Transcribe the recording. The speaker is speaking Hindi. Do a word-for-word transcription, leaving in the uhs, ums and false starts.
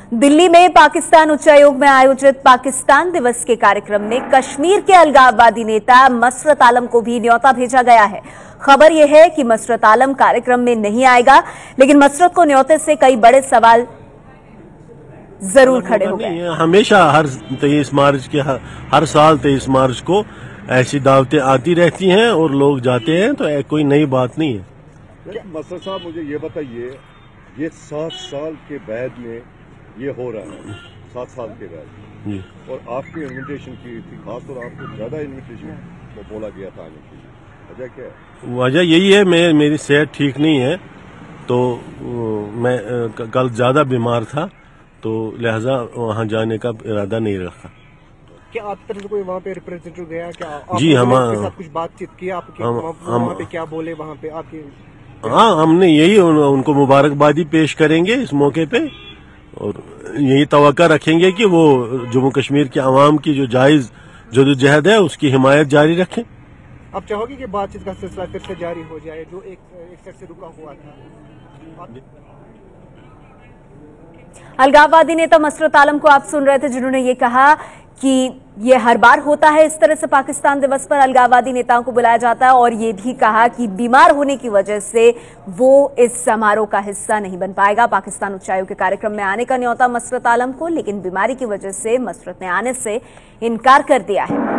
दिल्ली में पाकिस्तान उच्चायोग में आयोजित पाकिस्तान दिवस के कार्यक्रम में कश्मीर के अलगाववादी नेता मसरत आलम को भी न्योता भेजा गया है। खबर यह है कि मसरत आलम कार्यक्रम में नहीं आएगा, लेकिन मसरत को न्योते से कई बड़े सवाल जरूर खड़े हो गए। हमेशा हर तेईस मार्च के हर, हर साल तेईस मार्च को ऐसी दावतें आती रहती हैं और लोग जाते हैं, तो कोई नई बात नहीं है। मसरत साहब, मुझे ये बताइए, ये सात साल के बाद में ये हो रहा है, सात साल के बाद, और आपकी इन्विटेशन की थी, खासतौर आपको ज्यादा इन्विटेशन को बोला गया था आने के लिए, वजह क्या है? वजह यही है, मैं मेरी सेहत ठीक नहीं है, तो मैं कल ज्यादा बीमार था, तो लिहाजा वहाँ जाने का इरादा नहीं रखा। क्या आप तरफ से कोई वहाँ पे रिप्रेजेंटेटिव गया? क्या आप जी, हम साथ कुछ बातचीत की? आपके वहाँ पे क्या बोले? वहाँ पे आपके हाँ, हमने यही उन, उनको मुबारकबादी पेश करेंगे इस मौके पे, और यही तवक्का रखेंगे कि वो जम्मू कश्मीर के अवाम की जो जायज जदोजहद है उसकी हिमायत जारी रखें। आप चाहोगे कि बातचीत का सिलसिला फिर से जारी हो जाए, जो एक एक साइड से रुका हुआ था? अलगाववादी नेता मसरत आलम को आप सुन रहे थे, जिन्होंने ये कहा कि ये हर बार होता है, इस तरह से पाकिस्तान दिवस पर अलगाववादी नेताओं को बुलाया जाता है, और ये भी कहा कि बीमार होने की वजह से वो इस समारोह का हिस्सा नहीं बन पाएगा। पाकिस्तान उच्चायोग के कार्यक्रम में आने का न्योता मसरत आलम को, लेकिन बीमारी की वजह से मसरत ने आने से इनकार कर दिया है।